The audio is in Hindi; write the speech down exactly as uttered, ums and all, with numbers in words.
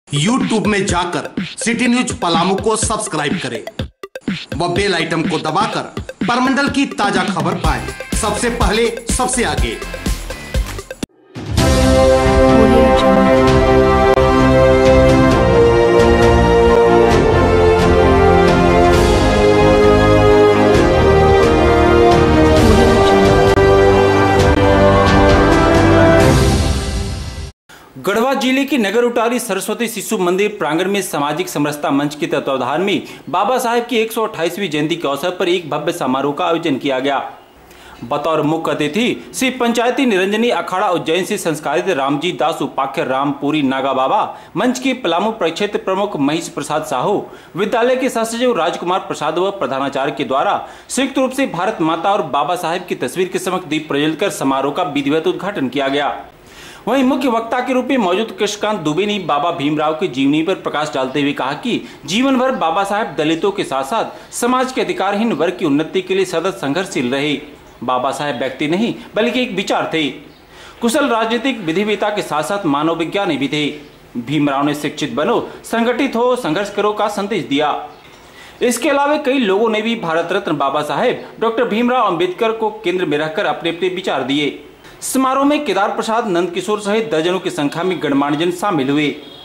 यूट्यूब में जाकर सिटी न्यूज पलामू को सब्सक्राइब करें व बेल आइटम को दबाकर परमंडल की ताजा खबर पाएं सबसे पहले सबसे आगे। गढ़वा जिले की नगर उटारी सरस्वती शिशु मंदिर प्रांगण में सामाजिक समरसता मंच के तत्वावधान में बाबा साहेब की एक सौ अट्ठाईसवीं जयंती के अवसर पर एक भव्य समारोह का आयोजन किया गया। बतौर मुख्य अतिथि श्री पंचायती निरंजनी अखाड़ा उज्जैन से संस्कारित रामजी दास उपाख्य रामपुरी नागा बाबा, मंच के पलामू प्रक्षेत्र प्रमुख महेश प्रसाद साहू, विद्यालय के सचिव राजकुमार प्रसाद व प्रधानाचार्य के द्वारा संयुक्त रूप से भारत माता और बाबा साहेब की तस्वीर के समक्ष दीप प्रज्वलित कर समारोह का विधिवत उद्घाटन किया गया। वहीं मुख्य वक्ता के रूप में मौजूद कृष्णकांत दुबे ने बाबा भीमराव की जीवनी पर प्रकाश डालते हुए कहा कि जीवन भर बाबा साहेब दलितों के साथ साथ समाज के अधिकारहीन वर्ग की उन्नति के लिए सतत संघर्षशील रहे। बाबा साहेब व्यक्ति नहीं बल्कि एक विचार थे। कुशल राजनीतिक विधिवेता के साथ साथ मानव विज्ञानी भी थे। भीमराव ने शिक्षित बनो, संगठित हो, संघर्ष करो का संदेश दिया। इसके अलावा कई लोगों ने भी भारत रत्न बाबा साहेब डॉक्टर भीमराव अंबेडकर को केंद्र में रखकर अपने अपने विचार दिए। समारोह में केदार प्रसाद, नंद किशोर सहित दर्जनों की संख्या में गणमान्यजन शामिल हुए।